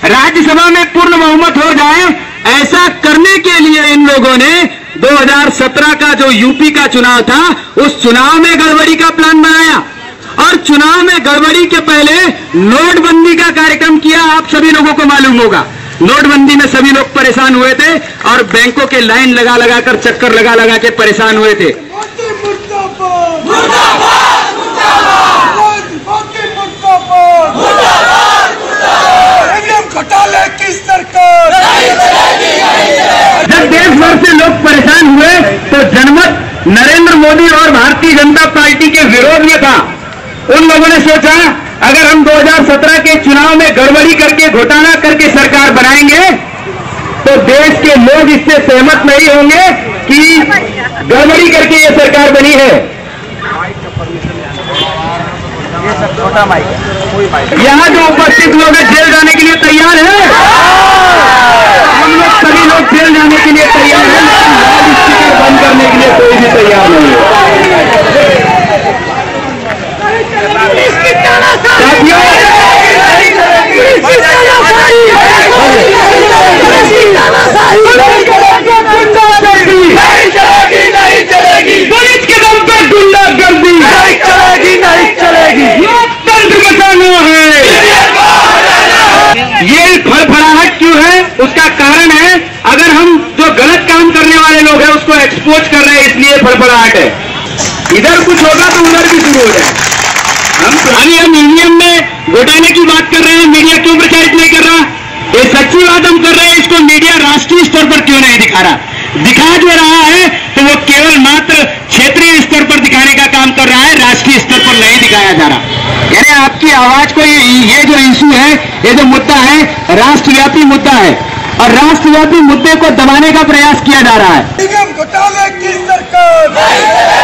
राज्यसभा में पूर्ण बहुमत हो जाए, ऐसा करने के लिए इन लोगों ने 2017 का जो यूपी का चुनाव था, उस चुनाव में गड़बड़ी का प्लान बनाया और चुनाव में गड़बड़ी के पहले नोटबंदी का कार्यक्रम किया। आप सभी लोगों को मालूम होगा, नोटबंदी में सभी लोग परेशान हुए थे और बैंकों के लाइन लगा लगा कर, चक्कर लगा लगा के परेशान हुए थे। जब देश भर से लोग परेशान हुए तो जनमत नरेंद्र मोदी और भारतीय जनता पार्टी के विरोध में था। उन लोगों ने सोचा, अगर हम 2017 के चुनाव में गड़बड़ी करके, घोटाला करके सरकार बनाएंगे तो देश के लोग इससे सहमत नहीं होंगे कि गड़बड़ी करके ये सरकार बनी है। यहाँ जो उपस्थित लोग हैं जेल जाने के लिए तैयार हैं। हम लोग सभी लोग जेल जाने के लिए तैयार हैं, लेकिन लाउड स्पीकर बंद करने के लिए कोई भी तैयार नहीं है। पुलिस के दम पर गुंडागर्दी नहीं चलेगी, नहीं चलेगी। लोकतंत्र बचाना है। ये फड़फड़ाहट क्यों है? उसका कारण है, अगर हम जो गलत काम करने वाले लोग हैं उसको एक्सपोज कर रहे हैं, इसलिए फड़फड़ाहट है। इधर कुछ होगा तो उधर भी शुरू हो जाए। हम ईवीएम में घोटाले की बात कर रहे हैं, मीडिया क्यों प्रचारित नहीं कर रहा? ये सच्ची बात हम कर रहे हैं, इसको मीडिया राष्ट्रीय स्तर पर क्यों नहीं दिखा रहा? दिखा जो रहा है तो वो केवल मात्र क्षेत्रीय स्तर पर दिखाने का काम कर रहा है, राष्ट्रीय स्तर पर नहीं दिखाया जा रहा। यानी आपकी आवाज को, ये जो इशू है, ये जो मुद्दा है, राष्ट्रव्यापी मुद्दा है और राष्ट्रव्यापी मुद्दे को दबाने का प्रयास किया जा रहा है। घोटाले की सरकार